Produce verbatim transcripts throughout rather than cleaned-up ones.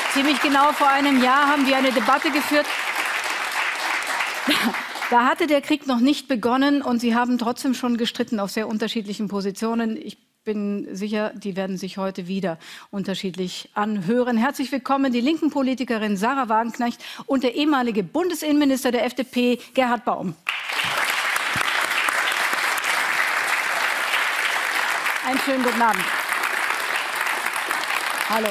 Ziemlich genau vor einem Jahr haben wir eine Debatte geführt. Da hatte der Krieg noch nicht begonnen und Sie haben trotzdem schon gestritten auf sehr unterschiedlichen Positionen. Ich bin sicher, die werden sich heute wieder unterschiedlich anhören. Herzlich willkommen die linken Politikerin Sahra Wagenknecht und der ehemalige Bundesinnenminister der F D P, Gerhard Baum. Einen schönen guten Abend. Hallo.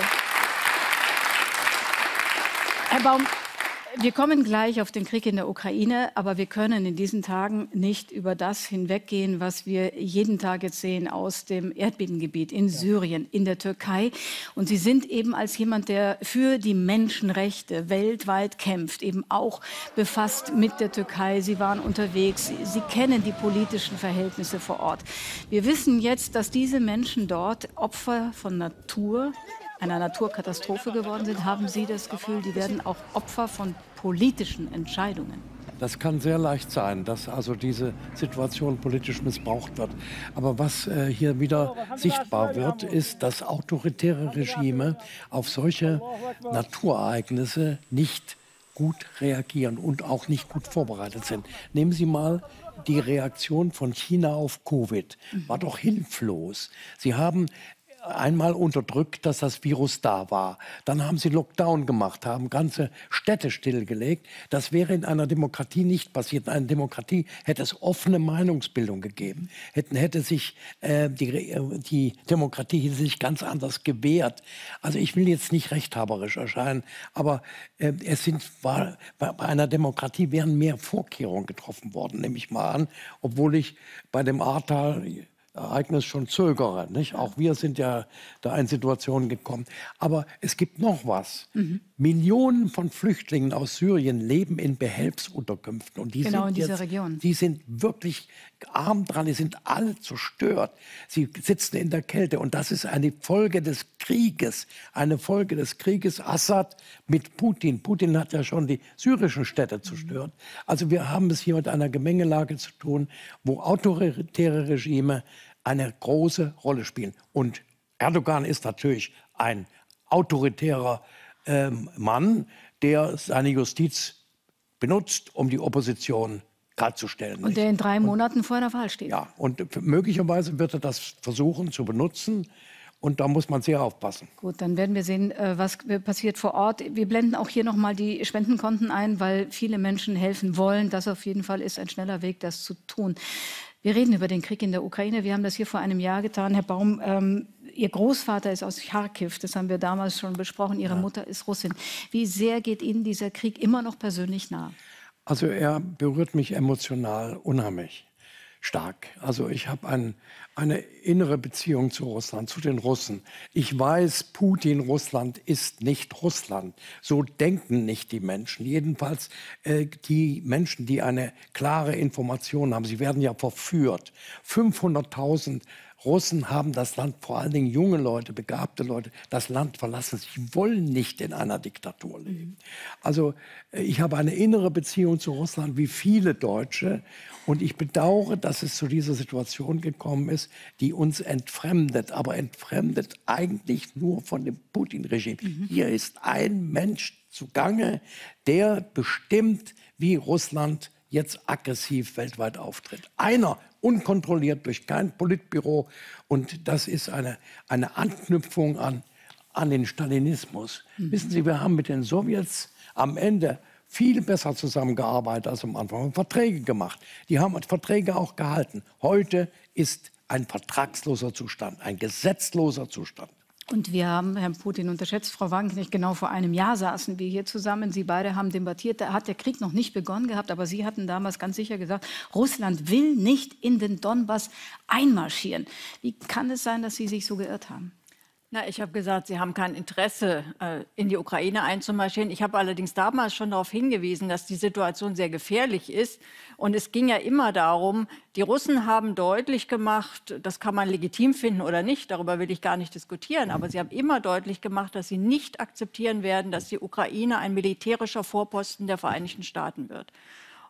Herr Baum, wir kommen gleich auf den Krieg in der Ukraine, aber wir können in diesen Tagen nicht über das hinweggehen, was wir jeden Tag jetzt sehen aus dem Erdbebengebiet in Syrien, in der Türkei. Und Sie sind eben als jemand, der für die Menschenrechte weltweit kämpft, eben auch befasst mit der Türkei. Sie waren unterwegs, Sie, Sie kennen die politischen Verhältnisse vor Ort. Wir wissen jetzt, dass diese Menschen dort Opfer von Natur, einer Naturkatastrophe geworden sind. Haben Sie das Gefühl, die werden auch Opfer von politischen Entscheidungen? Das kann sehr leicht sein, dass also diese Situation politisch missbraucht wird. Aber was äh, hier wieder sichtbar wird, ist, dass autoritäre Regime auf solche Naturereignisse nicht gut reagieren und auch nicht gut vorbereitet sind. Nehmen Sie mal die Reaktion von China auf Covid. War doch hilflos. Sie haben einmal unterdrückt, dass das Virus da war. Dann haben sie Lockdown gemacht, haben ganze Städte stillgelegt. Das wäre in einer Demokratie nicht passiert. In einer Demokratie hätte es offene Meinungsbildung gegeben. Hätten, hätte sich äh, die, die Demokratie hätte sich ganz anders gewehrt. Also ich will jetzt nicht rechthaberisch erscheinen, aber äh, es sind, war, bei einer Demokratie wären mehr Vorkehrungen getroffen worden, nehme ich mal an, obwohl ich bei dem Ahrtal Ereignis schon zögere. Nicht? Auch wir sind ja da in Situationen gekommen. Aber es gibt noch was. Mhm. Millionen von Flüchtlingen aus Syrien leben in Behelfsunterkünften. Und die genau sind in dieser jetzt, Region. Die sind wirklich arm dran, die sind alle zerstört. Sie sitzen in der Kälte. Und das ist eine Folge des Krieges. Eine Folge des Krieges Assad mit Putin. Putin hat ja schon die syrischen Städte zerstört. Mhm. Also wir haben es hier mit einer Gemengelage zu tun, wo autoritäre Regime eine große Rolle spielen. Und Erdogan ist natürlich ein autoritärer ähm, Mann, der seine Justiz benutzt, um die Opposition kaltzustellen. Und der in drei Monaten und, vor der Wahl steht. Ja, und möglicherweise wird er das versuchen zu benutzen. Und da muss man sehr aufpassen. Gut, dann werden wir sehen, was passiert vor Ort. Wir blenden auch hier noch mal die Spendenkonten ein, weil viele Menschen helfen wollen. Das auf jeden Fall ist ein schneller Weg, das zu tun. Wir reden über den Krieg in der Ukraine. Wir haben das hier vor einem Jahr getan. Herr Baum, ähm, Ihr Großvater ist aus Charkiw. Das haben wir damals schon besprochen. Ihre ja. Mutter ist Russin. Wie sehr geht Ihnen dieser Krieg immer noch persönlich nah? Also er berührt mich emotional unheimlich stark. Also ich habe ein, eine innere Beziehung zu Russland, zu den Russen. Ich weiß, Putin, Russland ist nicht Russland. So denken nicht die Menschen. Jedenfalls äh, die Menschen, die eine klare Information haben. Sie werden ja verführt. fünfhunderttausend Russen haben das Land, vor allen Dingen junge Leute, begabte Leute, das Land verlassen. Sie wollen nicht in einer Diktatur leben. Also ich habe eine innere Beziehung zu Russland, wie viele Deutsche. Und ich bedauere, dass es zu dieser Situation gekommen ist, die uns entfremdet. Aber entfremdet eigentlich nur von dem Putin-Regime. Mhm. Hier ist ein Mensch zugange, der bestimmt, wie Russland jetzt aggressiv weltweit auftritt. Einer, unkontrolliert durch kein Politbüro. Und das ist eine, eine Anknüpfung an, an den Stalinismus. Mhm. Wissen Sie, wir haben mit den Sowjets am Ende viel besser zusammengearbeitet als am Anfang. Wir haben Verträge gemacht. Die haben Verträge auch gehalten. Heute ist ein vertragsloser Zustand, ein gesetzloser Zustand. Und wir haben Herrn Putin unterschätzt. Frau Wagenknecht, genau vor einem Jahr saßen wir hier zusammen. Sie beide haben debattiert. Da hat der Krieg noch nicht begonnen gehabt. Aber Sie hatten damals ganz sicher gesagt, Russland will nicht in den Donbass einmarschieren. Wie kann es sein, dass Sie sich so geirrt haben? Na, ich habe gesagt, Sie haben kein Interesse, äh, in die Ukraine einzumarschieren. Ich habe allerdings damals schon darauf hingewiesen, dass die Situation sehr gefährlich ist. Und es ging ja immer darum, die Russen haben deutlich gemacht, das kann man legitim finden oder nicht, darüber will ich gar nicht diskutieren, aber sie haben immer deutlich gemacht, dass sie nicht akzeptieren werden, dass die Ukraine ein militärischer Vorposten der Vereinigten Staaten wird.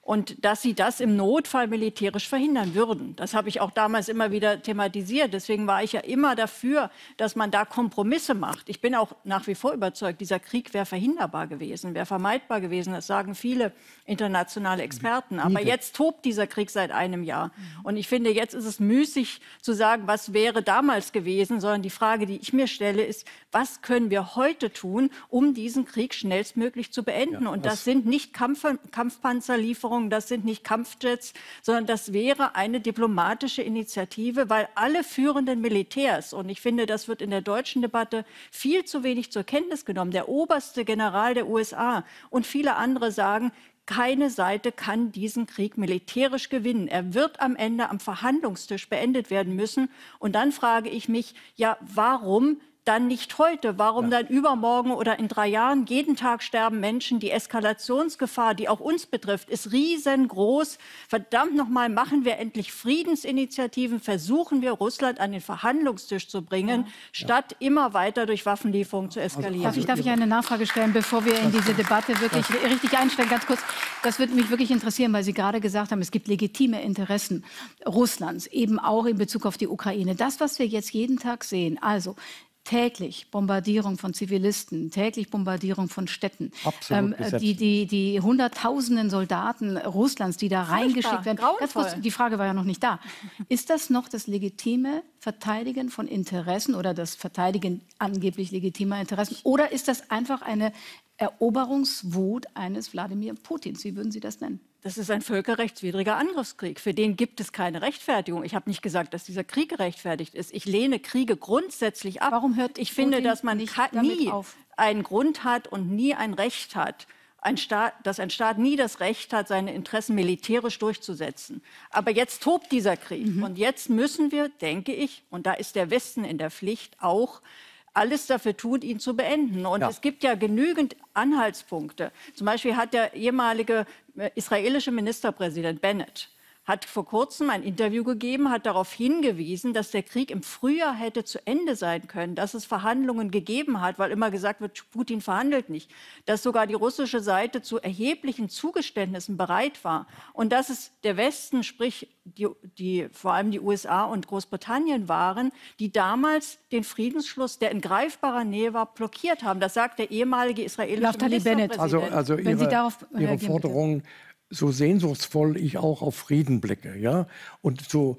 und dass sie das im Notfall militärisch verhindern würden. Das habe ich auch damals immer wieder thematisiert. Deswegen war ich ja immer dafür, dass man da Kompromisse macht. Ich bin auch nach wie vor überzeugt, dieser Krieg wäre verhinderbar gewesen, wäre vermeidbar gewesen. Das sagen viele internationale Experten. Aber jetzt tobt dieser Krieg seit einem Jahr. Und ich finde, jetzt ist es müßig zu sagen, was wäre damals gewesen, sondern die Frage, die ich mir stelle, ist, was können wir heute tun, um diesen Krieg schnellstmöglich zu beenden? Ja, und das sind nicht Kampf Kampfpanzerlieferungen, das sind nicht Kampfjets, sondern das wäre eine diplomatische Initiative, weil alle führenden Militärs, und ich finde, das wird in der deutschen Debatte viel zu wenig zur Kenntnis genommen, der oberste General der U S A und viele andere sagen, keine Seite kann diesen Krieg militärisch gewinnen. Er wird am Ende am Verhandlungstisch beendet werden müssen. Und dann frage ich mich, ja, warum dann nicht heute? Warum ja. dann übermorgen oder in drei Jahren? Jeden Tag sterben Menschen. Die Eskalationsgefahr, die auch uns betrifft, ist riesengroß. Verdammt nochmal, machen wir endlich Friedensinitiativen, versuchen wir, Russland an den Verhandlungstisch zu bringen, ja. statt ja. immer weiter durch Waffenlieferungen zu eskalieren. Darf ich, darf ich eine Nachfrage stellen, bevor wir in diese Debatte wirklich ja. richtig einsteigen? Ganz kurz, das würde mich wirklich interessieren, weil Sie gerade gesagt haben, es gibt legitime Interessen Russlands, eben auch in Bezug auf die Ukraine. Das, was wir jetzt jeden Tag sehen, also täglich Bombardierung von Zivilisten, täglich Bombardierung von Städten. Absolut ähm, die, die, die hunderttausenden Soldaten Russlands, die da reingeschickt werden. Ganz kurz, die Frage war ja noch nicht da. Ist das noch das legitime Verteidigen von Interessen oder das Verteidigen angeblich legitimer Interessen? Oder ist das einfach eine Eroberungswut eines Wladimir Putins? Wie würden Sie das nennen? Das ist ein völkerrechtswidriger Angriffskrieg. Für den gibt es keine Rechtfertigung. Ich habe nicht gesagt, dass dieser Krieg gerechtfertigt ist. Ich lehne Kriege grundsätzlich ab. Warum hört ich Putin finde, dass man nicht nie auf? einen Grund hat und nie ein Recht hat, ein Staat, dass ein Staat nie das Recht hat, seine Interessen militärisch durchzusetzen. Aber jetzt tobt dieser Krieg. Mhm. Und jetzt müssen wir, denke ich, und da ist der Westen in der Pflicht, auch alles dafür tun, ihn zu beenden. Und ja. es gibt ja genügend Anhaltspunkte. Zum Beispiel hat der ehemalige israelische Ministerpräsident Bennett hat vor kurzem ein Interview gegeben, hat darauf hingewiesen, dass der Krieg im Frühjahr hätte zu Ende sein können, dass es Verhandlungen gegeben hat, weil immer gesagt wird, Putin verhandelt nicht, dass sogar die russische Seite zu erheblichen Zugeständnissen bereit war und dass es der Westen, sprich die, die, vor allem die U S A und Großbritannien waren, die damals den Friedensschluss, der in greifbarer Nähe war, blockiert haben. Das sagt der ehemalige israelische Ministerpräsident. Also, also Wenn ihre, Sie darauf ihre Forderung, so sehnsuchtsvoll ich auch auf Frieden blicke, ja, und so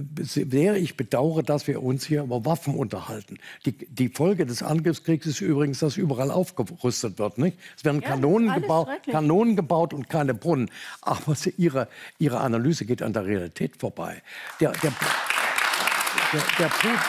sehr ich bedauere, dass wir uns hier über Waffen unterhalten. Die, die Folge des Angriffskriegs ist übrigens, dass überall aufgerüstet wird, nicht? Es werden ja, Kanonen, gebaut, Kanonen gebaut und keine Brunnen. Aber sie, ihre, ihre Analyse geht an der Realität vorbei. Der, der, der, der, Putin,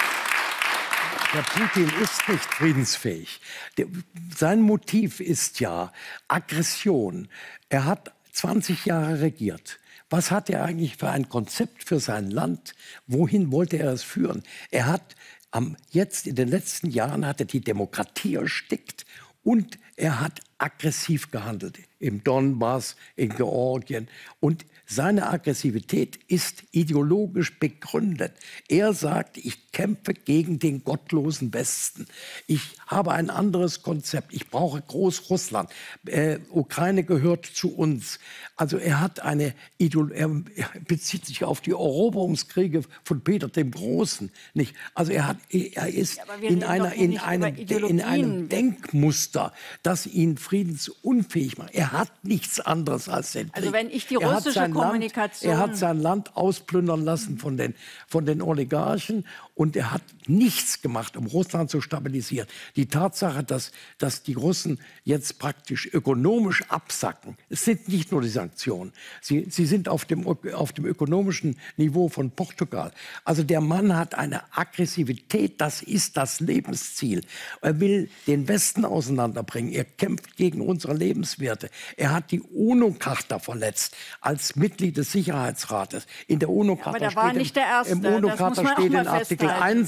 der Putin ist nicht friedensfähig. Der, sein Motiv ist ja Aggression. Er hat zwanzig Jahre regiert. Was hat er eigentlich für ein Konzept für sein Land? Wohin wollte er es führen? Er hat am, jetzt in den letzten Jahren hat er die Demokratie erstickt und er hat aggressiv gehandelt im Donbass, in Georgien. Und seine Aggressivität ist ideologisch begründet. Er sagt, ich kämpfe gegen den gottlosen Westen. Ich habe ein anderes Konzept. Ich brauche Großrussland. Äh, Ukraine gehört zu uns. Also er hat eine Ideolo er bezieht sich auf die Eroberungskriege von Peter dem Großen. Nicht? Also er, hat, er ist ja, in, einer, in, einem, in einem Denkmuster, das ihn friedensunfähig macht. Er hat nichts anderes als den Krieg. Also wenn ich die russische Kommunikation... Land, er hat sein Land ausplündern lassen von den, von den Oligarchen und er hat nichts gemacht, um Russland zu stabilisieren. Die Tatsache, dass, dass die Russen jetzt praktisch ökonomisch absacken, es sind nicht nur die Sanktionen, sie, sie sind auf dem, auf dem ökonomischen Niveau von Portugal. Also der Mann hat eine Aggressivität, das ist das Lebensziel. Er will den Westen auseinanderbringen, er kämpft gegen unsere Lebenswerte. Er hat die UNO-Charta verletzt als Mitglied des Sicherheitsrates. In der UNO-Charta ja, steht, im, im UNO-Charta steht in Artikel eins,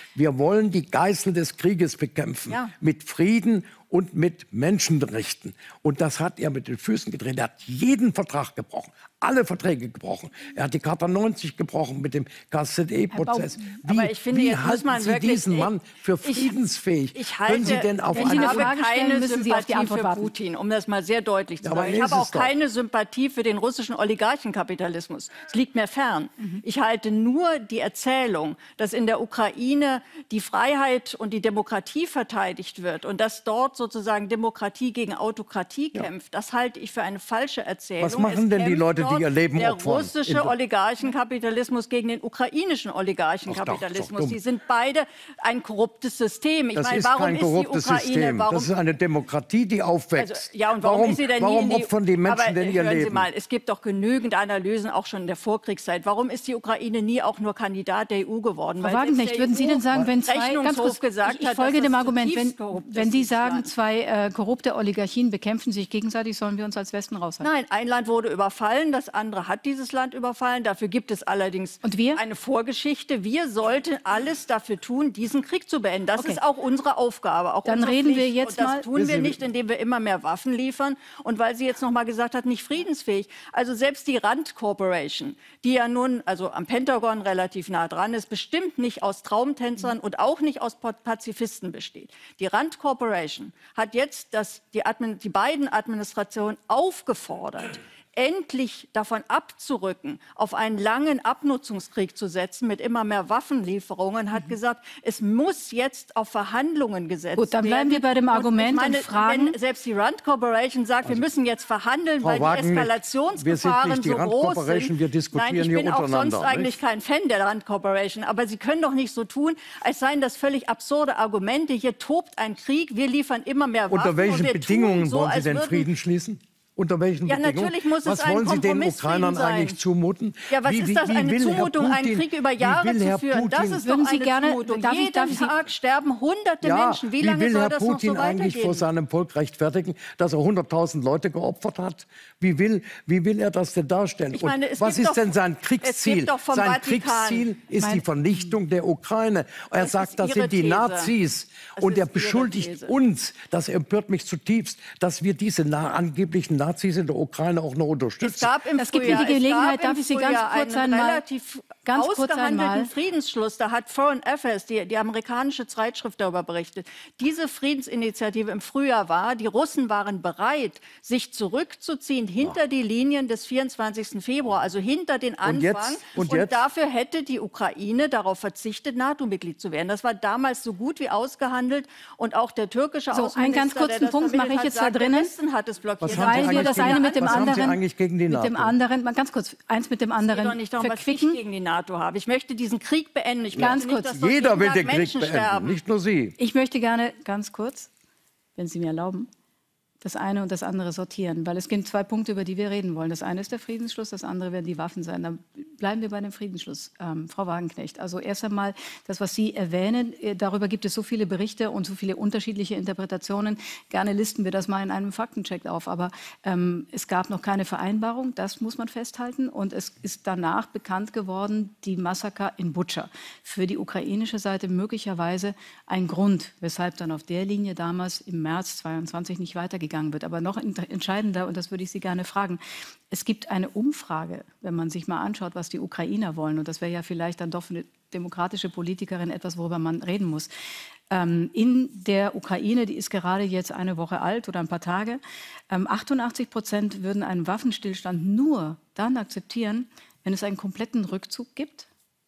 Wir wollen die Geißel des Krieges bekämpfen. Ja. Mit Frieden und mit Menschenrechten. Und das hat er mit den Füßen gedreht. Er hat jeden Vertrag gebrochen, alle Verträge gebrochen. Er hat die Charta neunzig gebrochen mit dem K Z E-Prozess. Wie, Aber ich finde, wie jetzt muss halten man Sie wirklich- diesen Mann für ich- friedensfähig? Ich halte, Können Sie denn auf ich Sie eine habe Frage stellen, keine müssen Sie auf die Sympathie Antwort für warten. Putin, um das mal sehr deutlich zu Ja, aber sagen. er Ich ist habe es auch doch. keine Sympathie für den russischen Oligarchenkapitalismus. Es liegt mir fern. Mhm. Ich halte nur die Erzählung, dass in der Ukraine die Freiheit und die Demokratie verteidigt wird und dass dort sozusagen Demokratie gegen Autokratie kämpft, das halte ich für eine falsche Erzählung. Was machen Es denn die kämpft Leute, die dort ihr Leben der opfern? russische In- Oligarchenkapitalismus gegen den ukrainischen Oligarchenkapitalismus. dumm. Die sind beide ein korruptes System. Ich Das meine, ist warum kein ist die korruptes Ukraine, System. warum Das ist eine Demokratie, die aufwächst. also, ja, und warum, ist sie denn nie warum in die, opfern die Menschen aber, denn ihr hören Leben? Sie mal, es gibt doch genügend Analysen, auch schon in der Vorkriegszeit. Warum ist die Ukraine nie auch nur Kandidat der E U geworden? Frau Weil selbst Wagenknecht, der würden Sie denn sagen, wenn zwei, ganz Rechnungshof kurz, gesagt ich, ich hat, folge dass dem das Argument, wenn, zutiefst korrupt ist, wenn Sie dieses sagen, Land. zwei äh, korrupte Oligarchien bekämpfen sich gegenseitig, sollen wir uns als Westen raushalten? Nein, ein Land wurde überfallen, das andere hat dieses Land überfallen. Dafür gibt es allerdings Und wir? eine Vorgeschichte. Wir sollten alles dafür tun, diesen Krieg zu beenden. Das Okay. ist auch unsere Aufgabe. Auch Dann unsere reden wir Pflicht. jetzt Und das mal- tun wir Wissen Sie- nicht, indem wir immer mehr Waffen liefern. Und weil sie jetzt noch mal gesagt hat, nicht friedensfähig. Also selbst die Rand Corporation, die ja nun also am Pentagon relativ nah dran ist, bestimmt nicht aus Traumtänzern und auch nicht aus Pa- Pazifisten besteht. Die Rand Corporation hat jetzt das, die, Admin, die beiden Administrationen aufgefordert, endlich davon abzurücken, auf einen langen Abnutzungskrieg zu setzen mit immer mehr Waffenlieferungen, hat gesagt, es muss jetzt auf Verhandlungen gesetzt werden. Gut, dann bleiben wir bei dem Argument und, ich meine, und fragen- wenn selbst die Rand Corporation sagt, wir müssen jetzt verhandeln, Frau weil die Wagenknecht, wir Eskalationsgefahren sind nicht die so Rand groß Corporation, sind. wir diskutieren Nein, ich hier bin auch untereinander, sonst eigentlich nicht? kein Fan der Rand Corporation, aber Sie können doch nicht so tun, als seien das völlig absurde Argumente. Hier tobt ein Krieg, wir liefern immer mehr Waffen. Unter und welchen wir tun Bedingungen so, wollen Sie als denn würden- Frieden schließen? Unter welchen Ja, Bedingungen? natürlich muss es was ein wollen Sie den Kompromissfrieden Ukrainern sein. eigentlich zumuten? Ja, was ist das, eine will Herr Zumutung, einen Putin- Krieg über wie Jahre will zu Herr führen? Das Putin- ist Würden doch Sie eine gerne- Zumutung. darf ich- Jeden darf ich Sie- Tag sterben hunderte Ja, Menschen. Wie wie lange will soll Herr das Putin noch so eigentlich vor weitergehen? seinem Volk rechtfertigen, dass er hunderttausend Leute geopfert hat? Wie will, wie will er das denn darstellen? Ich meine, Und es was gibt ist doch- denn sein es Kriegsziel? gibt doch vom Sein Vatikan- Kriegsziel ist Mein- die Vernichtung der Ukraine. Er Das sagt, ist das Ihre sind die These. Nazis. Das Und er ist Ihre beschuldigt These. uns, das empört mich zutiefst, dass wir diese na angeblichen Nazis in der Ukraine auch noch unterstützen. Es gab im Das gibt mir Frühjahr, die Gelegenheit, es gab im darf ich Sie ganz Frühjahr kurz einen einmal- relativ ganz kurz ausgehandelten einmal- Friedensschluss. Da hat Foreign Affairs, die, die amerikanische Zeitschrift, darüber berichtet. Diese Friedensinitiative im Frühjahr war, die Russen waren bereit, sich zurückzuziehen hinter die Linien des vierundzwanzigsten Februar, also hinter den Anfang. jetzt? Und jetzt? dafür hätte die Ukraine darauf verzichtet, NATO-Mitglied zu werden. Das war damals so gut wie ausgehandelt. Und auch der türkische So, einen Außenminister, ganz kurzen der das Punkt vermittelt mache ich hat, jetzt da sagt, der drinnen. Westen hat es blockiert. Was haben Sie Weil wir eigentlich das gegen- eine mit dem was haben Sie anderen, eigentlich gegen die mit dem NATO? anderen, mal ganz kurz, eins mit dem Es anderen geht doch nicht darum, was ich verquicken. gegen die NATO habe. Ich möchte diesen Krieg beenden. Ich Ganz möchte nicht, kurz. dass dort Jeder jeden will Tag den Krieg Menschen beenden, sterben. nicht nur Sie. Ich möchte gerne ganz kurz, wenn Sie mir erlauben, das eine und das andere sortieren, weil es gibt zwei Punkte, über die wir reden wollen. Das eine ist der Friedensschluss, das andere werden die Waffen sein. Dann bleiben wir bei dem Friedensschluss, ähm, Frau Wagenknecht. Also erst einmal das, was Sie erwähnen, äh, darüber gibt es so viele Berichte und so viele unterschiedliche Interpretationen. Gerne listen wir das mal in einem Faktencheck auf. Aber ähm, es gab noch keine Vereinbarung, das muss man festhalten. Und es ist danach bekannt geworden, die Massaker in Butscha. Für die ukrainische Seite möglicherweise ein Grund, weshalb dann auf der Linie damals im März zweiundzwanzig nicht weitergegangen wird. Aber noch entscheidender, und das würde ich Sie gerne fragen, es gibt eine Umfrage, wenn man sich mal anschaut, was die Ukrainer wollen, und das wäre ja vielleicht dann doch für eine demokratische Politikerin etwas, worüber man reden muss. Ähm, in der Ukraine, die ist gerade jetzt eine Woche alt oder ein paar Tage, ähm, achtundachtzig Prozent würden einen Waffenstillstand nur dann akzeptieren, wenn es einen kompletten Rückzug gibt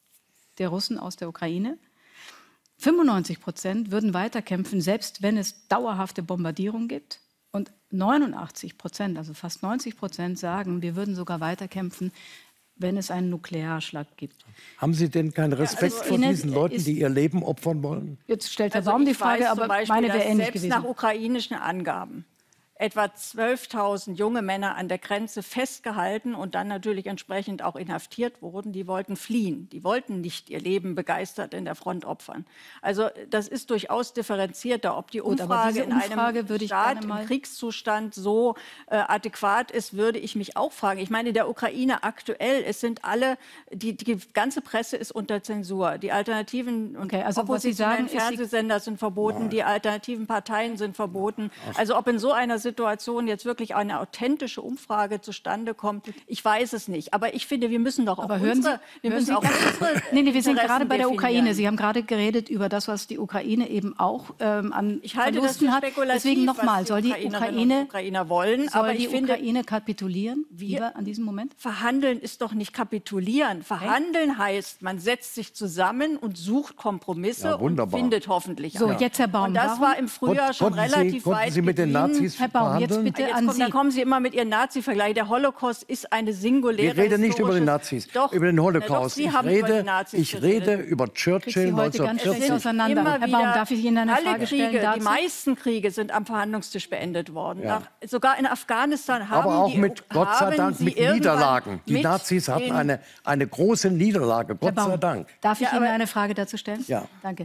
der Russen aus der Ukraine. fünfundneunzig Prozent würden weiterkämpfen, selbst wenn es dauerhafte Bombardierung gibt. Und neunundachtzig Prozent, also fast neunzig Prozent sagen, wir würden sogar weiterkämpfen, wenn es einen Nuklearschlag gibt. Haben Sie denn keinen Respekt also vor Ihnen diesen Leuten, ist- die ihr Leben opfern wollen? Jetzt stellt Herr Also Baum die ich Frage, weiß aber zum Beispiel, meine wäre dass ähnlich selbst gewesen. nach ukrainischen Angaben etwa zwölftausend junge Männer an der Grenze festgehalten und dann natürlich entsprechend auch inhaftiert wurden. Die wollten fliehen. Die wollten nicht ihr Leben begeistert in der Front opfern. Also das ist durchaus differenzierter. Ob die Umfrage, Gut, in Umfrage einem würde ich Staat mal im Kriegszustand so äh, adäquat ist, würde ich mich auch fragen. Ich meine, in der Ukraine aktuell, es sind alle, die, die ganze Presse ist unter Zensur. Die alternativen und okay, also oppositionellen was Sie sagen, Fernsehsender sind verboten, Nein. die alternativen Parteien sind verboten. Also ob in so einer Situation jetzt wirklich eine authentische Umfrage zustande kommt, ich weiß es nicht. Aber ich finde, wir müssen doch auch Aber hören unsere, Sie, wir hören müssen Sie auch unsere nee, nee, wir sind Interessen gerade bei der definieren. Ukraine. Sie haben gerade geredet über das, was die Ukraine eben auch ähm, an Ich halte das Verlusten für hat. spekulativ, Deswegen nochmal, was soll die Ukrainerinnen Ukraine, und Ukrainer wollen, soll aber die ich finde, Ukraine kapitulieren, lieber an diesem Moment? Verhandeln ist doch nicht kapitulieren. Verhandeln heißt, man setzt sich zusammen und sucht Kompromisse Ja, und wunderbar. findet hoffentlich. So, einen. jetzt Herr Baum, Und das warum- war im Frühjahr Kon- schon konnten Sie- relativ konnten weit Sie mit den gediehen. Nazis Herr Baum, jetzt verhandeln? bitte Jetzt an kommt, da Sie. kommen Sie immer mit Ihren Nazi-Vergleich. Der Holocaust ist eine singuläre Ich rede nicht über den historisches- Nazis, Doch, über den na Holocaust. doch, Sie ich haben über die rede, Nazis ich geredet. rede über Krieg Churchill Sie heute ganz schlecht neunzehnhundertvierzig. auseinander. Immer Herr Baum, wieder, darf ich Ihnen eine alle Frage Kriege, stellen dazu? Die meisten Kriege sind am Verhandlungstisch beendet worden. Ja. Nach, sogar in Afghanistan haben Aber auch die, mit, Gott sei haben Dank, sie mit irgendwann Niederlagen. Die mit Nazis hatten den- eine, eine große Niederlage, Herr Gott sei Baum, Dank. darf ich Ja, Ihnen aber- eine Frage dazu stellen? Ja. Danke.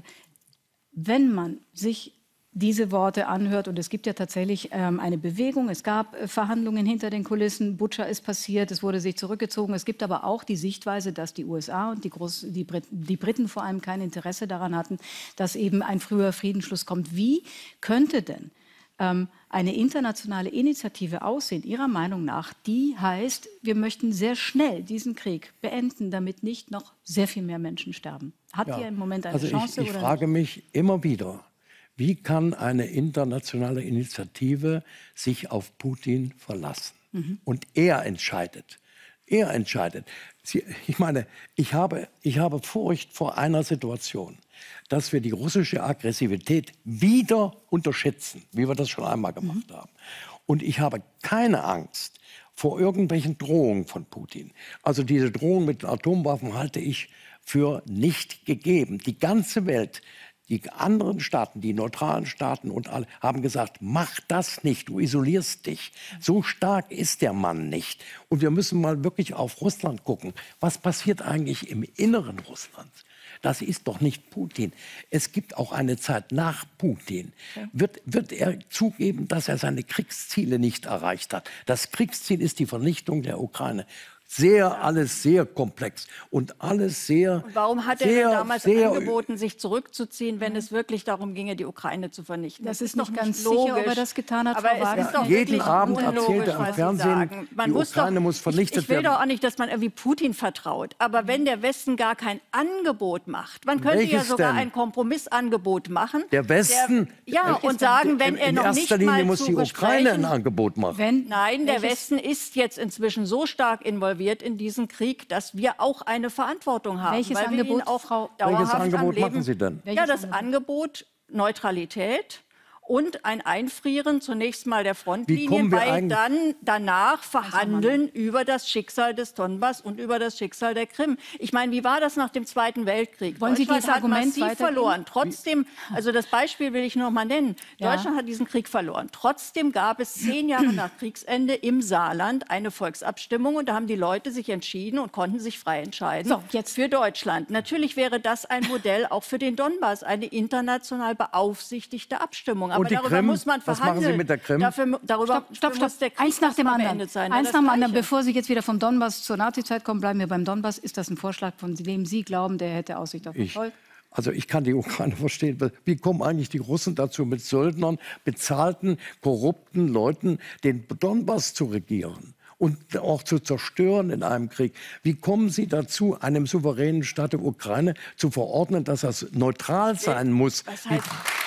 Wenn man sich diese Worte anhört, und es gibt ja tatsächlich ähm, eine Bewegung, es gab äh, Verhandlungen hinter den Kulissen, Butscha ist passiert, es wurde sich zurückgezogen. Es gibt aber auch die Sichtweise, dass die U S A und die, Groß die, Brit die Briten vor allem kein Interesse daran hatten, dass eben ein früher Friedensschluss kommt. Wie könnte denn ähm, eine internationale Initiative aussehen, Ihrer Meinung nach, die heißt, wir möchten sehr schnell diesen Krieg beenden, damit nicht noch sehr viel mehr Menschen sterben? Hat Ja. die im Moment eine Also Chance? ich, ich oder frage mich immer wieder, wie kann eine internationale Initiative sich auf Putin verlassen? Mhm. Und er entscheidet. Er entscheidet. Sie, ich meine, ich habe, ich habe Furcht vor einer Situation, dass wir die russische Aggressivität wieder unterschätzen, wie wir das schon einmal gemacht Mhm. haben. Und ich habe keine Angst vor irgendwelchen Drohungen von Putin. Also diese Drohung mit Atomwaffen halte ich für nicht gegeben. Die ganze Welt, die anderen Staaten, die neutralen Staaten und alle, haben gesagt, mach das nicht, du isolierst dich. So stark ist der Mann nicht. Und wir müssen mal wirklich auf Russland gucken. Was passiert eigentlich im Inneren Russlands? Das ist doch nicht Putin. Es gibt auch eine Zeit nach Putin. Okay. Wird, wird er zugeben, dass er seine Kriegsziele nicht erreicht hat? Das Kriegsziel ist die Vernichtung der Ukraine. Sehr, alles sehr komplex und alles sehr. Und warum hat er sehr, denn damals sehr, angeboten, sich zurückzuziehen, wenn es wirklich darum ginge, die Ukraine zu vernichten? Das ist doch nicht ganz logisch. sicher, ob er das getan hat, Aber Frau es Wagner. ist doch Jeden wirklich Abend unlogisch, erzählt er im was Sie Fernsehen, sagen. Man die muss Ukraine doch, muss vernichtet ich, ich will werden. doch auch nicht, dass man irgendwie Putin vertraut. Aber wenn der Westen gar kein Angebot macht, man könnte ja Welches sogar denn? ein Kompromissangebot machen. Der Westen. Der, ja, Welches und sagen, wenn in, er in noch erster nicht Linie mal muss zu die Ukraine ein Gesprächen- Angebot machen. Wenn, Nein, der welches- Westen ist jetzt inzwischen so stark involviert in diesen Krieg, dass wir auch eine Verantwortung haben. Welches weil wir ihn Angebot, auch Frau- dauerhaft Welches am Angebot Leben- machen Sie denn? Ja, Welches das Angebot? Angebot Neutralität und ein Einfrieren zunächst mal der Wie Frontlinie, kommen wir weil eigentlich- dann danach verhandeln über das Schicksal des Donbass und über das Schicksal der Krim. Ich meine, wie war das nach dem Zweiten Weltkrieg? Wollen Sie Deutschland dieses hat Argument massiv weitergeben? verloren. Trotzdem, also das Beispiel will ich noch mal nennen. Ja. Deutschland hat diesen Krieg verloren. Trotzdem gab es zehn Jahre nach Kriegsende im Saarland eine Volksabstimmung und da haben die Leute sich entschieden und konnten sich frei entscheiden So, jetzt- für Deutschland. Natürlich wäre das ein Modell auch für den Donbass, eine international beaufsichtigte Abstimmung. Aber Und die darüber Krim? muss man Was verhandeln. machen Sie mit der Krim? Dafür, darüber Stopp, stopp, muss stopp. der Krieg Eins nach dem erstmal anderen. beendet sein. Eins Ja, nach dem das anderen. Gleiche. Bevor Sie jetzt wieder vom Donbass zur Nazizeit kommen, bleiben wir beim Donbass. Ist das ein Vorschlag, von dem Sie glauben, der hätte Aussicht auf Ich, Erfolg? also ich kann die Ukraine verstehen. Wie kommen eigentlich die Russen dazu, mit Söldnern, bezahlten, korrupten Leuten den Donbass zu regieren und auch zu zerstören in einem Krieg? Wie kommen Sie dazu, einem souveränen Staat der Ukraine zu verordnen, dass das neutral sein muss? Was heißt,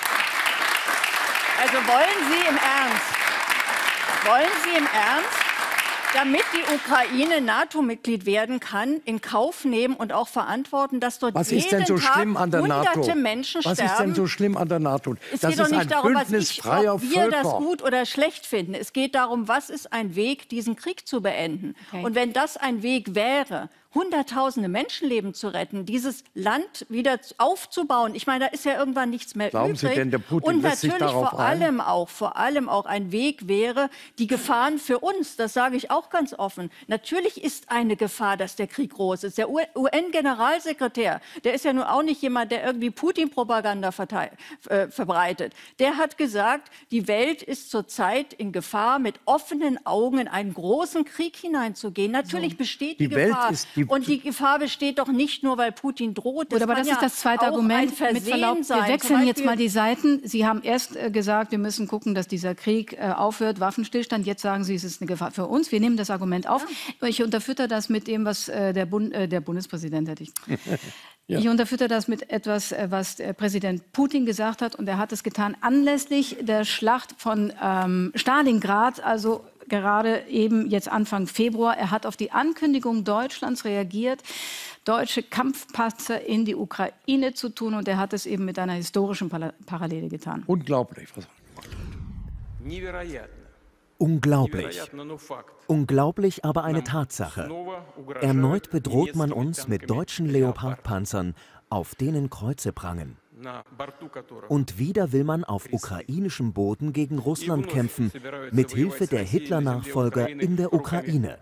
also wollen Sie im Ernst, wollen Sie im Ernst, damit die Ukraine NATO-Mitglied werden kann, in Kauf nehmen und auch verantworten, dass dort Was jeden ist denn so Tag schlimm an der NATO? hunderte Menschen Was sterben? ist denn so schlimm an der NATO? Es Das geht doch ist ein nicht darum, was Bündnis ich, freier ob wir das Völker. gut oder schlecht finden. Es geht darum, was ist ein Weg, diesen Krieg zu beenden. Okay. Und wenn das ein Weg wäre, hunderttausende Menschenleben zu retten, dieses Land wieder aufzubauen. Ich meine, da ist ja irgendwann nichts mehr Glauben übrig. Sie denn, der Putin und lässt sich natürlich darauf vor ein? allem auch, vor allem auch ein Weg wäre, die Gefahren für uns, das sage ich auch ganz offen. Natürlich ist eine Gefahr, dass der Krieg groß ist. Der U N-Generalsekretär, der ist ja nun auch nicht jemand, der irgendwie Putin-Propaganda äh, verbreitet. Der hat gesagt, die Welt ist zurzeit in Gefahr, mit offenen Augen in einen großen Krieg hineinzugehen. Natürlich so. besteht die, die Gefahr. Welt ist die und die Gefahr besteht doch nicht nur, weil Putin droht. Das aber das ja ist das zweite Argument. Mit Verlaub, wir wechseln jetzt mal die Seiten. Sie haben erst äh, gesagt, wir müssen gucken, dass dieser Krieg äh, aufhört, Waffenstillstand. Jetzt sagen Sie, es ist eine Gefahr für uns. Wir nehmen das Argument auf. Ja. Ich unterfütter das mit dem, was äh, der, Bund, äh, der Bundespräsident hätte ich. Ja. Ich unterfütter das mit etwas, was Präsident Putin gesagt hat. Und er hat es getan anlässlich der Schlacht von ähm, Stalingrad, also gerade eben jetzt Anfang Februar. Er hat auf die Ankündigung Deutschlands reagiert, deutsche Kampfpanzer in die Ukraine zu tun. Und er hat es eben mit einer historischen Parallele getan. Unglaublich, was er gemacht hat. Unglaublich. Unglaublich, aber eine Tatsache. Erneut bedroht man uns mit deutschen Leopard-Panzern, auf denen Kreuze prangen. Und wieder will man auf ukrainischem Boden gegen Russland kämpfen, mit Hilfe der Hitler-Nachfolger in der Ukraine.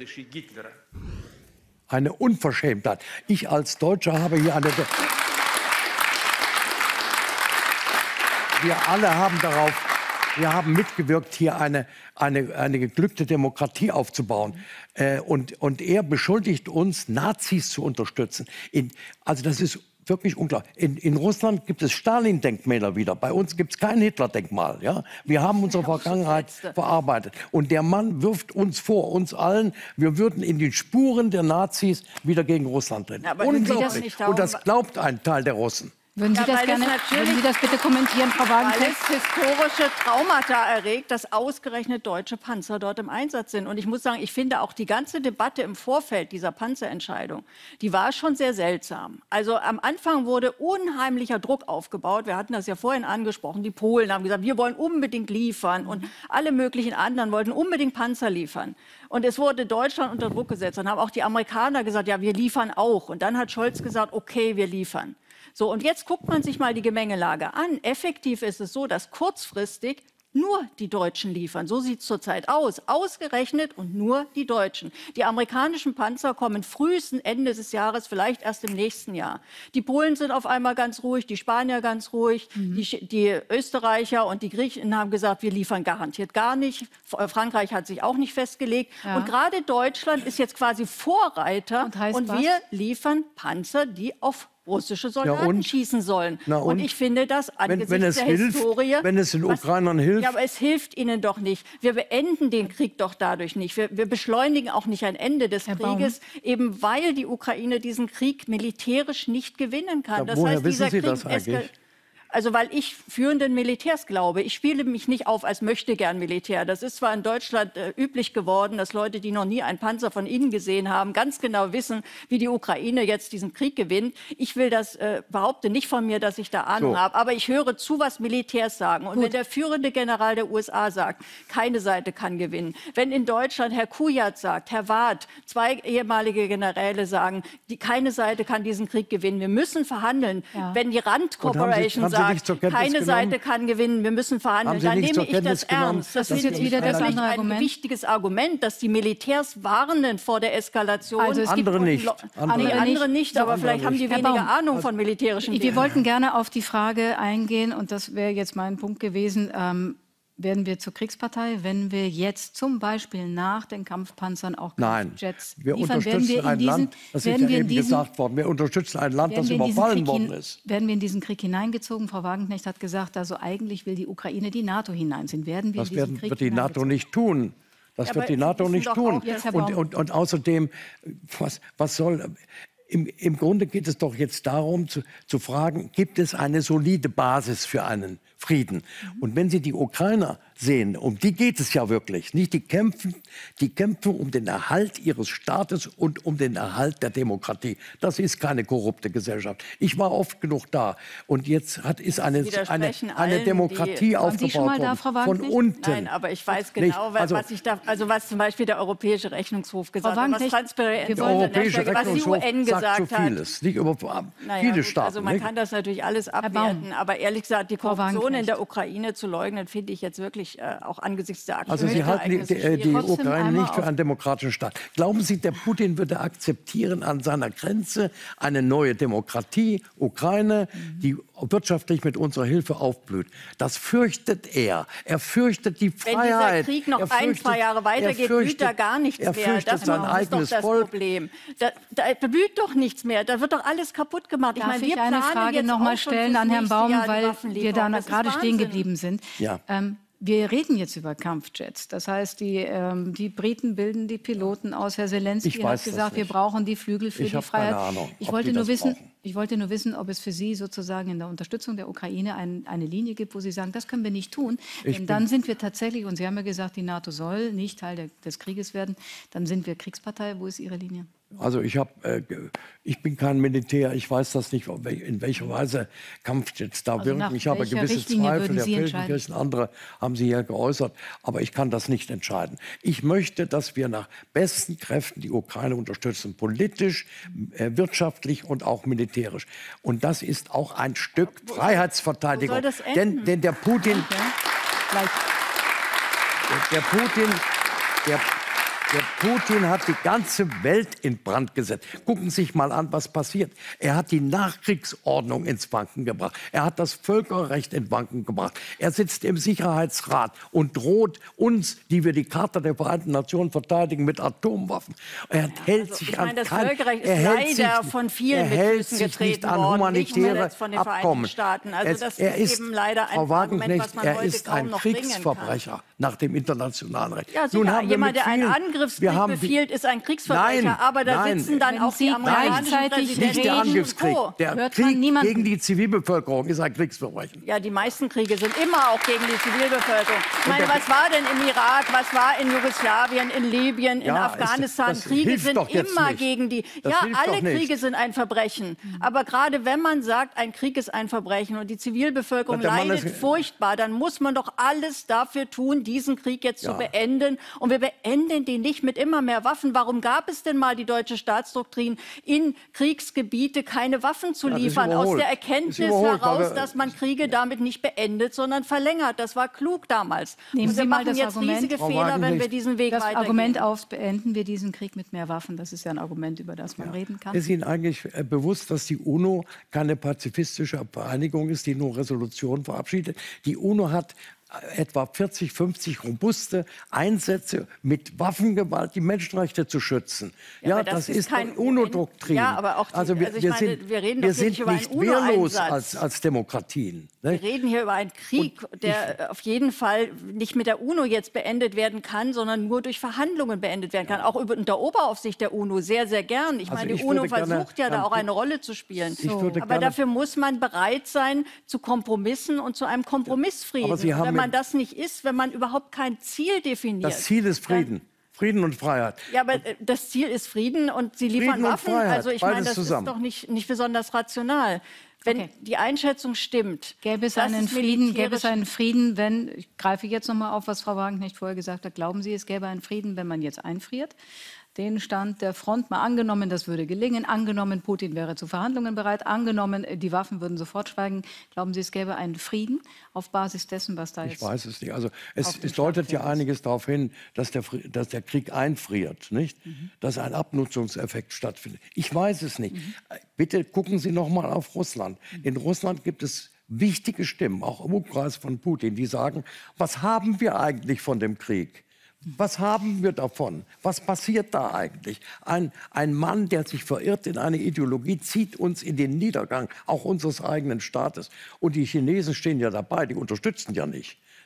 Eine Unverschämtheit. Ich als Deutscher habe hier eine... Wir alle haben darauf... Wir haben mitgewirkt, hier eine, eine, eine geglückte Demokratie aufzubauen. Äh, und, und er beschuldigt uns, Nazis zu unterstützen. In, also das ist wirklich unglaublich. In, in Russland gibt es Stalin-Denkmäler wieder. Bei uns gibt es kein Hitler-Denkmal. Ja? Wir haben unsere Vergangenheit verarbeitet. Und der Mann wirft uns vor, uns allen, wir würden in die Spuren der Nazis wieder gegen Russland rennen. Ja, unglaublich. Das und das glaubt ein Teil der Russen. Würden Sie, ja, das gerne, würden Sie das bitte kommentieren, Frau Wagenknecht? Weil es historische Traumata erregt, dass ausgerechnet deutsche Panzer dort im Einsatz sind. Und ich muss sagen, ich finde auch die ganze Debatte im Vorfeld dieser Panzerentscheidung, die war schon sehr seltsam. Also am Anfang wurde unheimlicher Druck aufgebaut. Wir hatten das ja vorhin angesprochen. Die Polen haben gesagt, wir wollen unbedingt liefern. Und alle möglichen anderen wollten unbedingt Panzer liefern. Und es wurde Deutschland unter Druck gesetzt. Dann haben auch die Amerikaner gesagt, ja, wir liefern auch. Und dann hat Scholz gesagt, okay, wir liefern. So, und jetzt guckt man sich mal die Gemengelage an. Effektiv ist es so, dass kurzfristig nur die Deutschen liefern. So sieht es zurzeit aus. Ausgerechnet und nur die Deutschen. Die amerikanischen Panzer kommen frühestens Ende des Jahres, vielleicht erst im nächsten Jahr. Die Polen sind auf einmal ganz ruhig, die Spanier ganz ruhig, mhm. die, die Österreicher und die Griechen haben gesagt, wir liefern garantiert gar nicht. Frankreich hat sich auch nicht festgelegt. Ja. Und gerade Deutschland ist jetzt quasi Vorreiter und, heißt und wir liefern Panzer, die auf russische Soldaten ja, und? schießen sollen. Na, und? und ich finde das angesichts wenn, wenn es der hilft, Historie... Wenn es den Ukrainern was, hilft... Ja, aber es hilft ihnen doch nicht. Wir beenden den Krieg doch dadurch nicht. Wir, wir beschleunigen auch nicht ein Ende des Herr Krieges, Baum. eben weil die Ukraine diesen Krieg militärisch nicht gewinnen kann. Ja, das woher heißt, wissen dieser Sie Krieg das eigentlich? Also weil ich führenden Militärs glaube. Ich spiele mich nicht auf als Möchtegern-Militär. Das ist zwar in Deutschland äh, üblich geworden, dass Leute, die noch nie einen Panzer von innen gesehen haben, ganz genau wissen, wie die Ukraine jetzt diesen Krieg gewinnt. Ich will das, äh, behaupte nicht von mir, dass ich da Ahnung so. habe, aber ich höre zu, was Militärs sagen. Und Gut. wenn der führende General der U S A sagt, keine Seite kann gewinnen, wenn in Deutschland Herr Kujat sagt, Herr Wad, zwei ehemalige Generäle sagen, die, keine Seite kann diesen Krieg gewinnen, wir müssen verhandeln. Ja. Wenn die Rand Corporation sagt, keine Seite kann gewinnen, wir müssen verhandeln. Dann nehme ich das ernst. Das ist jetzt wieder das ein Argument. wichtiges Argument, dass die Militärs warnen vor der Eskalation. Also es andere gibt nicht. Andere, nee, andere nicht, aber andere vielleicht nicht. haben die weniger Ahnung von militärischen Wir Dingen. wollten gerne auf die Frage eingehen, und das wäre jetzt mein Punkt gewesen, ähm, werden wir zur Kriegspartei, wenn wir jetzt zum Beispiel nach den Kampfpanzern auch Kampfjets Nein, wir liefern? unterstützen wir ein diesen, Land, das ist ja eben diesen, gesagt worden, wir unterstützen ein Land, das überfallen worden ist. Werden wir in diesen Krieg hineingezogen? Frau Wagenknecht hat gesagt, also eigentlich will die Ukraine die NATO hineinziehen. Werden wir das in diesen werden, Krieg wird die NATO nicht tun. Das ja, wird die NATO nicht tun. Und, und, und außerdem, was, was soll... Im, Im Grunde geht es doch jetzt darum, zu, zu fragen, gibt es eine solide Basis für einen Frieden. Und wenn Sie die Ukrainer sehen, um die geht es ja wirklich, nicht? Die kämpfen, die kämpfen um den Erhalt ihres Staates und um den Erhalt der Demokratie. Das ist keine korrupte Gesellschaft. Ich war oft genug da und jetzt hat, ist eine, eine, eine Demokratie die, aufgebaut Sie schon mal da, Frau von unten. Nein, aber ich weiß genau, nicht, also, was ich da, also was zum Beispiel der Europäische Rechnungshof gesagt hat, was Transparenz, der Europäische was die U N gesagt sagt so hat. vieles, nicht über naja, viele gut, Staaten. Also man nicht? kann das natürlich alles abwerten, aber ehrlich gesagt, die Korruption in der Ukraine zu leugnen, finde ich jetzt wirklich äh, auch angesichts der aktuellen Also Sie halten die, die, die Ukraine nicht für einen demokratischen Staat. Glauben Sie, der Putin würde akzeptieren an seiner Grenze eine neue Demokratie, Ukraine, die wirtschaftlich mit unserer Hilfe aufblüht? Das fürchtet er. Er fürchtet die Freiheit. Wenn dieser Krieg noch ein, zwei Jahre weitergeht, blüht da gar nichts er mehr. Das sein ist eigenes doch das Volk. Problem. Da, da blüht doch nichts mehr. Da wird doch alles kaputt gemacht. Darf ich meine, ich wir eine Frage noch mal stellen an Herrn Baum, weil wir da gerade stehen geblieben sind? Ja. Ähm, wir reden jetzt über Kampfjets. Das heißt, die, ähm, die Briten bilden die Piloten aus. Herr Zelensky hat gesagt, wir brauchen die Flügel für ich die Freiheit. Keine Ahnung, ich, ob wollte die nur das wissen, brauchen. ich wollte nur wissen, ob es für Sie sozusagen in der Unterstützung der Ukraine ein, eine Linie gibt, wo Sie sagen, das können wir nicht tun. Ich Denn dann sind wir tatsächlich, und Sie haben ja gesagt, die NATO soll nicht Teil der, des Krieges werden, dann sind wir Kriegspartei. Wo ist Ihre Linie? Also ich, hab, äh, ich bin kein Militär, ich weiß das nicht, in welcher Weise Kampfjets da Also wirken. Ich habe gewisse Richtlinie Zweifel, der Sie Feldenkirchen, andere haben Sie ja geäußert, aber ich kann das nicht entscheiden. Ich möchte, dass wir nach besten Kräften die Ukraine unterstützen, politisch, äh, wirtschaftlich und auch militärisch. Und das ist auch ein Stück wo Freiheitsverteidigung. Wo soll das enden? Denn, denn der Putin, Okay. der, der Putin, der Der Putin hat die ganze Welt in Brand gesetzt. Gucken Sie sich mal an, was passiert. Er hat die Nachkriegsordnung ins Wanken gebracht. Er hat das Völkerrecht in Wanken gebracht. Er sitzt im Sicherheitsrat und droht uns, die wir die Charta der Vereinten Nationen verteidigen, mit Atomwaffen. Er hält Also, sich ich an meine, das kein, Völkerrecht er ist hält leider sich, von vielen er mit hält Füßen sich getreten nicht an worden, humanitäre nicht zuletzt von den Vereinigten Abkommen. Staaten. Also es, das er ist ist, eben leider ein Frau Argument, was Wagenknecht, man er heute ist kaum ein noch bringen Kriegsverbrecher kann. nach dem internationalen Recht. Ja, Nun sicher. haben wir Jemand, mit der einen vielen, Angriffskrieg wir haben, befiehlt, ist ein Kriegsverbrecher. Nein, aber da nein. sitzen dann Wenn auch die Sie amerikanischen gleichzeitig Präsidenten nicht der reden Angriffskrieg. und Co. Der Hört man Krieg niemanden. gegen die Zivilbevölkerung ist ein Kriegsverbrechen. Ja, die meisten Kriege sind immer auch gegen die Zivilbevölkerung. Ich meine, was war denn im Irak, was war in Jugoslawien, in Libyen, in Ja, Afghanistan? es- das Kriege hilft sind doch jetzt immer nicht. gegen die... Das ja, hilft alle doch nicht. Kriege sind ein Verbrechen. Aber gerade wenn man sagt, ein Krieg ist ein Verbrechen und die Zivilbevölkerung Der Mann leidet ist- furchtbar, dann muss man doch alles dafür tun, diesen Krieg jetzt Ja. zu beenden. Und wir beenden den nicht mit immer mehr Waffen. Warum gab es denn mal die deutsche Staatsdoktrin, in Kriegsgebiete keine Waffen zu Ja, das ist liefern? Aus überholt. der Das Erkenntnis ist überholt, weil heraus, wir- dass man Kriege damit nicht beendet, sondern verlängert. Das war klug damals. Nehmen Und wir Sie mal machen das jetzt Argument, riesige Frau Fehler, wenn Wagenknecht, wir diesen Weg Das weitergehen. Argument auf, beenden wir diesen Krieg mit mehr Waffen, das ist ja ein Argument, über das man reden kann. Ist Ihnen eigentlich äh, bewusst, dass die UNO keine pazifistische Vereinigung ist, die nur Resolutionen verabschiedet? Die UNO hat äh, etwa vierzig, fünfzig robuste Einsätze mit Waffengewalt, die Menschenrechte zu schützen. Ja, aber das, das ist ist kein die UNO-Doktrin. Ja, aber auch die- also wir, also ich wir meine, sind, wir reden wir doch hier sind nicht über einen nicht wehrlos UNO-Einsatz. als, als Demokratien. Ne? Wir reden hier über einen Krieg, der auf jeden Fall nicht mit der UNO jetzt beendet werden kann, sondern nur durch Verhandlungen beendet werden kann. Auch über, unter Oberaufsicht der UNO sehr, sehr gern. Ich Also meine, ich die UNO würde gerne versucht ja da Herrn auch eine Rolle zu spielen. Ich würde Aber gerne- dafür muss man bereit sein zu Kompromissen und zu einem Kompromissfrieden. Aber Sie Und haben wenn man mit- das nicht ist, wenn man überhaupt kein Ziel definiert. Das Ziel ist Frieden. Frieden und Freiheit. Ja, aber äh, das Ziel ist Frieden und Sie liefern Frieden und Waffen. Freiheit, Also ich beides meine, das zusammen. ist doch nicht, nicht besonders rational. Wenn Okay. die Einschätzung stimmt, Gäbe es dass einen Frieden, gäbe es militärisch- einen Frieden, wenn, ich greife jetzt noch mal auf, was Frau Wagenknecht vorher gesagt hat, glauben Sie, es gäbe einen Frieden, wenn man jetzt einfriert? Den Stand der Front, mal angenommen, das würde gelingen, angenommen, Putin wäre zu Verhandlungen bereit, angenommen, die Waffen würden sofort schweigen. Glauben Sie, es gäbe einen Frieden auf Basis dessen, was da Ich jetzt... weiß es nicht. Also es, auf dem es deutet ja Schlachtfeld ist. einiges darauf hin, dass der, Fri- dass der Krieg einfriert, nicht? Mhm. Dass ein Abnutzungseffekt stattfindet. Ich weiß es nicht. Bitte gucken Sie noch mal auf Russland. In Russland gibt es wichtige Stimmen, auch im Umkreis von Putin, die sagen, was haben wir eigentlich von dem Krieg? Was haben wir davon? Was passiert da eigentlich? Ein, ein Mann, der sich verirrt in eine Ideologie, zieht uns in den Niedergang, auch unseres eigenen Staates. Und die Chinesen stehen ja dabei, die unterstützen ja nicht.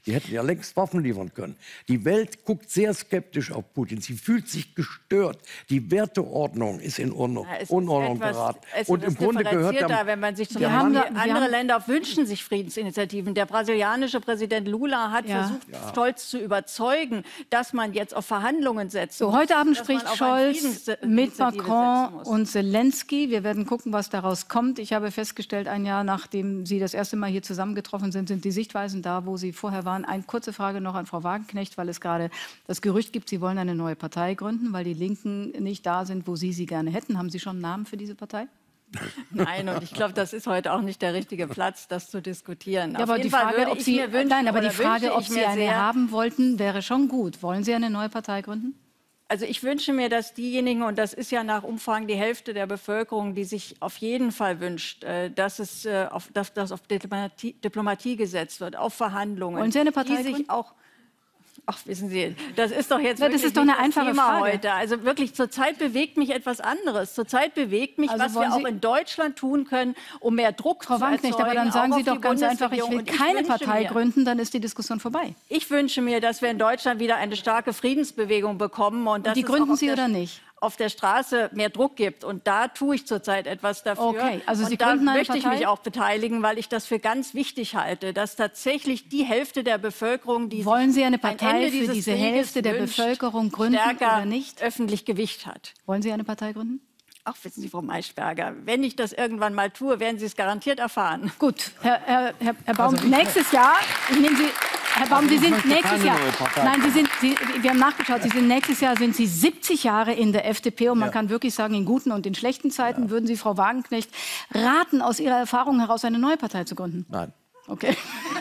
Sie hätten ja längst Waffen liefern können. Die Welt guckt sehr skeptisch auf Putin. Sie fühlt sich gestört. Die Werteordnung ist in Unordnung, ja, es Unordnung ist etwas, geraten. es Und im Grunde gehört der, wenn man sich zum der Beispiel Mann, andere haben, Länder wünschen sich Friedensinitiativen. Der brasilianische Präsident Lula hat Ja. versucht, Ja. stolz zu überzeugen, dass man jetzt auf Verhandlungen setzt. So, heute Abend dass man spricht auf eine Scholz Friedensinitiative mit setzen Macron muss. und Zelensky. Wir werden gucken, was daraus kommt. Ich habe festgestellt, ein Jahr nachdem Sie das erste Mal hier zusammengetroffen sind, sind die Sichtweisen da, wo Sie vorher waren. Eine kurze Frage noch an Frau Wagenknecht, weil es gerade das Gerücht gibt, Sie wollen eine neue Partei gründen, weil die Linken nicht da sind, wo Sie sie gerne hätten. Haben Sie schon einen Namen für diese Partei? Nein, und ich glaube, das ist heute auch nicht der richtige Platz, das zu diskutieren. Ja, Auf aber jeden die Fall Frage, würde ob ich Sie, mir wünschen, nein, aber die oder Frage, wünsche ob ich Sie mir eine sehr, haben wollten, wäre schon gut. Wollen Sie eine neue Partei gründen? Also ich wünsche mir, dass diejenigen, und das ist ja nach Umfragen die Hälfte der Bevölkerung, die sich auf jeden Fall wünscht, äh, dass es äh, auf, dass, dass auf Diplomatie, Diplomatie gesetzt wird, auf Verhandlungen. Wollen Sie eine Partei die sich gründen? auch Ach, wissen Sie, das ist doch jetzt Ja, das wirklich ist doch eine nicht das einfache Thema Frage. heute. Also wirklich, zurzeit bewegt mich etwas anderes. Zurzeit bewegt mich, Also was wollen wir auch Sie- in Deutschland tun können, um mehr Druck Frau zu Wagenknecht, erzeugen. aber dann sagen auch Sie auf doch die ganz einfach, ich Bundesregierung. will Und ich keine wünsche Partei mir, gründen, dann ist die Diskussion vorbei. Ich wünsche mir, dass wir in Deutschland wieder eine starke Friedensbewegung bekommen. Und, dass die es gründen auch auf Sie der, oder nicht? auf der Straße mehr Druck gibt. Und da tue ich zurzeit etwas dafür. Okay, also Sie und da gründen eine möchte ich Partei? mich auch beteiligen, weil ich das für ganz wichtig halte, dass tatsächlich die Hälfte der Bevölkerung, die Wollen Sie eine sich ein Partei Ende für dieses diese Krieges Hälfte der wünscht, Bevölkerung gründen stärker oder nicht? öffentlich Gewicht hat. Wollen Sie eine Partei gründen? Ach, wissen Sie, Frau Maischberger, wenn ich das irgendwann mal tue, werden Sie es garantiert erfahren. Gut, Herr, Herr, Herr, Herr Baum, Also ich- nächstes Jahr, ich nehme Sie, Herr Baum, Also Sie ich sind möchte nächstes keine Jahr, neue Partei nein, Sie sind, Sie, wir haben nachgeschaut, Sie sind nächstes Jahr sind Sie siebzig Jahre in der F D P und man Ja. kann wirklich sagen, in guten und in schlechten Zeiten würden Sie Frau Wagenknecht raten, aus Ihrer Erfahrung heraus eine neue Partei zu gründen. Nein. Okay.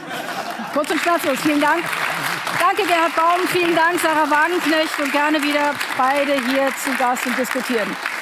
Kurz und schmerzlos, vielen Dank. Danke, Gerhard Baum, vielen Dank, Sarah Wagenknecht und gerne wieder beide hier zu Gast und diskutieren.